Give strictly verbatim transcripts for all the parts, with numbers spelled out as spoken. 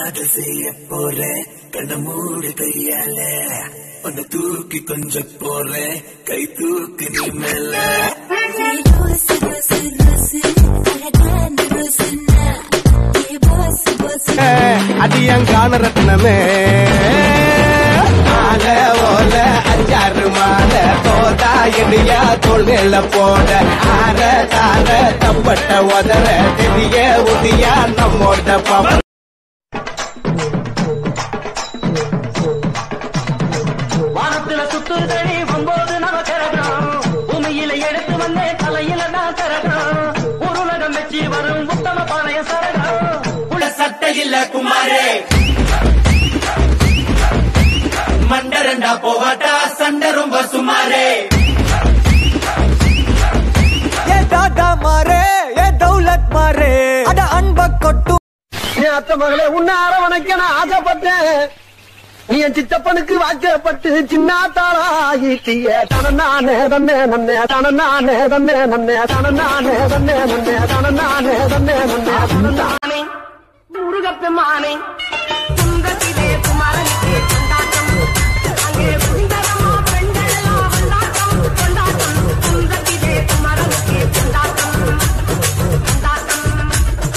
காதல் செய்ய போறேன் கண்ண மூடு கையால உன்னை தூக்கி கொஞ்சம் போறேன் கை தூக்கு நீ மேல அடியங்கான ரத்னமே ஆல ஓல அஞ்சாறு மால தோதா இடியா தோல்ல போட ஆற தார தப்பட்ட உதற தெரிய உதியா நம்மோட பாவம் வானத்துல சுத்துதடி ஒன்பது நவ கரகம் பூமியில எடுத்து வந்தே தலையில நான் கரகம் ஒரு உலகம் வச்சு வரும் உத்தம பாளைய சரகம் உள்ள சட்டை இல்ல குமாரே மண்டரண்டா போவாட்டா சண்டை ரொம்ப சுமாரே ஏ டாடா மாரே ஏ தௌலத் மாரே அட அன்ப கொட்டு என் அத்த மகளே உன்னை அரவணைக்க நான் ஆசைப்பட்டேன் நீ என் சித்தப்பனுக்கு வாக்கப்பட்டு சின்ன தாளாகிட்டிய தன நானே தன்னே நன்னே தன நானே தன்னே நன்னே தன நானே தன்னே நன்னே தன நானே தன்னே நன்னே தன நானே முருகப்பெருமானே குந்தத்திலே குமாரனுக்கு கொண்டாட்டம் அங்கே குந்தரமா பெண்கள் எல்லாம் கொண்டாட்டம் கொண்டாட்டம் குந்தத்திலே குமாரனுக்கு கொண்டாட்டம் கொண்டாட்டம்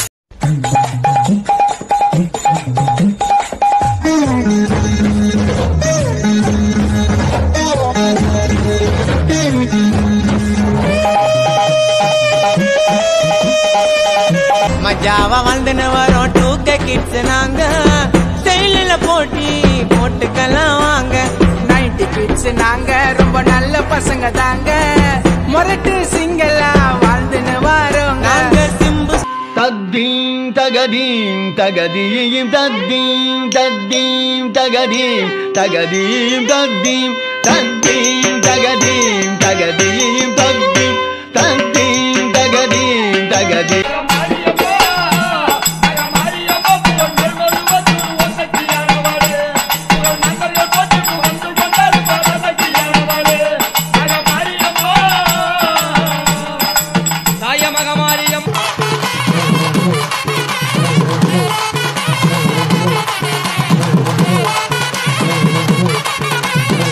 மஜாவா வாழ்ந்துன்னு வரோம் டூக்க கிட்ஸ் நாங்க செயலில போட்டி போட்டுக்கலாம் வாங்க நைன்டி கிட்ஸ் நாங்க ரொம்ப நல்ல பசங்க தாங்க முரட்டு சிங்கலா வாழ்ந்துன்னு வரோம் நாங்க சிம்பு தத்தீம் தகதீம் தகதீம் தத்தீம் தத்தீம் தகதீம் தகதீம் தத்தீம் தத்தீம் தகதீம் தகதீம் தத்தீம் தத்தீம் தகதீம் தகதீம்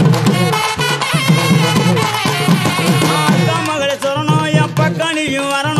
மகளை சொல்லணும் எப்ப கணியும் வரணும்